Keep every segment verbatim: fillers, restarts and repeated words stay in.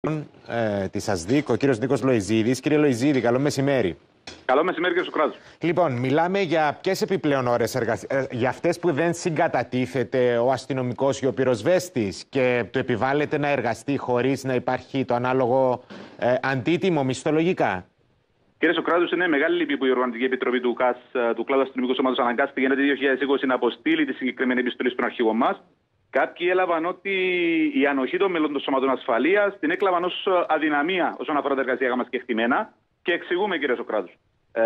Ε, τη ΑΣΔΙΚ, ο κύριος Νίκος Λοϊζίδης. Κύριε Λοϊζίδη, καλό μεσημέρι. Καλό μεσημέρι, κύριε Σοκράτου. Λοιπόν, μιλάμε για ποιες επιπλέον ώρες εργασίας, για αυτές που δεν συγκατατίθεται ο αστυνομικός ή ο πυροσβέστης και του επιβάλλεται να εργαστεί χωρίς να υπάρχει το ανάλογο ε, αντίτιμο μισθολογικά. Κύριε Σοκράτου, είναι μεγάλη λύπη που η Οργανωτική Επιτροπή του ΚΑΣ, του Κλάδου Αστυνομικού Σώματος, αναγκάστηκε για το δύο χιλιάδες είκοσι να αποστείλει τη συγκεκριμένη επιστολή στον αρχηγό μας. Κάποιοι έλαβαν ότι η ανοχή των μελών των σωματών ασφαλείας την έκλαβαν ως αδυναμία όσον αφορά τα εργασιακά μας κεκτημένα. Και εξηγούμε, κύριε Σοκράτου. Ε,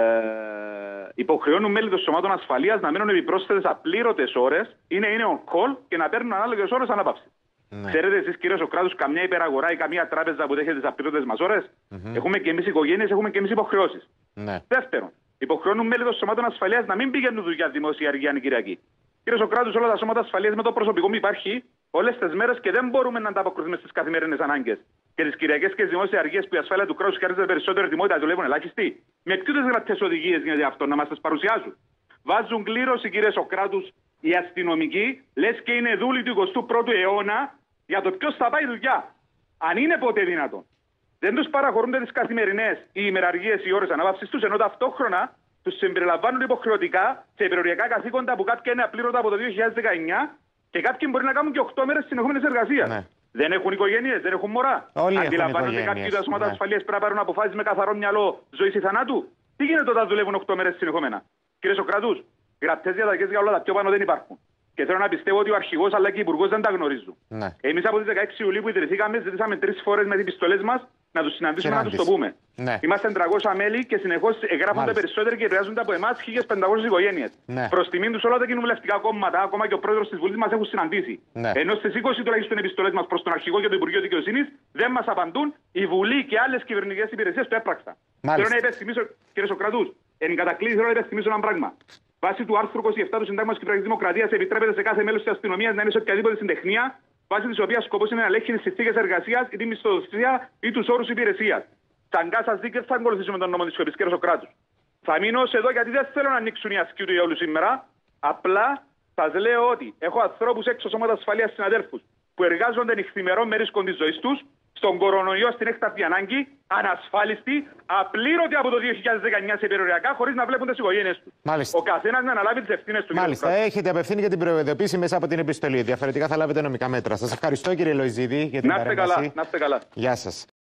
υποχρεώνουν μέλη των σωμάτων ασφαλείας να μένουν επιπρόσθετες απλήρωτες ώρες, είναι, είναι on call και να παίρνουν ανάλογες ώρες ανάπαυση. Ναι. Ξέρετε εσείς, κύριε Σοκράτου, καμιά υπεραγορά ή καμία τράπεζα που δέχεται τις απλήρωτες μας ώρες? Mm-hmm. Έχουμε και εμείς οικογένειες, έχουμε και εμείς υποχρεώσεις. Ναι. Δεύτερον, υποχρεώνουν μέλη των σωμάτων ασφαλείας να μην πηγαίνουν δουλειά δημόσια αργία Κυριακή. Κύριε Σοκράτου, όλα τα σώματα ασφαλείας με το προσωπικό μου υπάρχει όλες τις μέρες και δεν μπορούμε να ανταποκριθούμε στις καθημερινές ανάγκες. Και τις Κυριακές και τις δημόσιες αργίες που η ασφάλεια του κράτους χρειάζεται περισσότερη ετοιμότητα, δουλεύουν ελάχιστοι. Με ποιες γραπτές οδηγίες γίνεται αυτό, να μας τις παρουσιάσουν? Βάζουν κλήρωση, κύριε Σοκράτου, οι αστυνομικοί, λες και είναι δούλοι του εικοστού πρώτου αιώνα για το ποιος θα πάει δουλειά. Αν είναι ποτέ δυνατόν. Δεν τους παραχωρούνται τις καθημερινές οι ημεραργίες, οι ώρες ανάπαυσης τους, ενώ ταυτόχρονα τους συμπεριλαμβάνουν υποχρεωτικά σε υπεροριακά καθήκοντα που κάποια είναι απλήρωτα από το δύο χιλιάδες δεκαεννιά και κάποιοι μπορεί να κάνουν και οκτώ μέρες συνεχόμενης εργασίας. Ναι. Δεν έχουν οικογένειες, δεν έχουν μωρά. Αντιλαμβάνονται κάποιοι τα σώματα ναι. ασφαλείας πρέπει να πάρουν αποφάσεις με καθαρό μυαλό ζωής ή θανάτου? Τι γίνεται όταν δουλεύουν οκτώ μέρες συνεχόμενα? Κύριε Σοκράτου, γραπτές διαταγές για όλα τα πιο πάνω δεν υπάρχουν. Και θέλω να πιστεύω ότι ο αρχηγός αλλά και οι υπουργός δεν τα γνωρίζουν. Ναι. Εμείς από τις δεκαέξι Ιουλίου που ιδρυθήκαμε, ζητήσαμε τρεις φορές με τις επιστολές μας να τους συναντήσουμε, να τους το πούμε. Ναι. Είμαστε τριακόσια μέλη και συνεχώς εγγράφονται περισσότεροι και επηρεάζονται από εμάς χίλιες πεντακόσιες οικογένειες. Ναι. Προς τιμήν τους όλα τα κοινοβουλευτικά κόμματα, ακόμα και ο πρόεδρος της Βουλής μας έχουν συναντήσει. Ναι. Ενώ στις είκοσι τουλάχιστον επιστολές μας προς τον Αρχηγό και το Υπουργείο Δικαιοσύνης δεν μας απαντούν η Βουλή και άλλες κυβερνητικές υπηρεσίες το έπραξαν. Θέλω να υπενθυμίσω, κύριε Σοκρατού, εν κατακλείδη θέλω να υπενθυμίσω ένα πράγμα. Βάσει του άρθρου είκοσι επτά του Συντάγματος Κυπριακής Δημοκρατίας επιτρέπεται σε κάθε μέλος της αστυνομίας να είναι σε οποιαδήποτε συντεχνία, βάσει της οποίας σκοπός είναι να ελέγχει τις συνθήκες εργασίας ή τη μισθοδοσία ή τους όρους υπηρεσίας. Σαν κάσα δίκαια θα ακολουθήσουμε τον νόμο της σιωπής, κύριε Σοκράτου. Θα μείνω εδώ γιατί δεν θέλω να ανοίξουν οι ασκοί του για όλους σήμερα. Απλά σας λέω ότι έχω ανθρώπους έξω σώματα ασφαλείας συναδέλφους που εργάζονται νυχθημερών με ρίσκο της ζωής τους, στον κορονοϊό στην έκτακτη ανάγκη, ανασφάλιστοι, απλήρωτοι από το δύο χιλιάδες δεκαεννιά σε περιοριακά, χωρίς να βλέπουν τις οικογένειες τους. Ο καθένας να αναλάβει τις ευθύνες του. Μάλιστα, έχετε απευθύνει και την προειδοποίηση μέσα από την επιστολή. Διαφορετικά θα λάβετε νομικά μέτρα. Σας ευχαριστώ, κύριε Λοϊζίδη, για την παρέμβαση. Να είστε καλά. Γεια σας.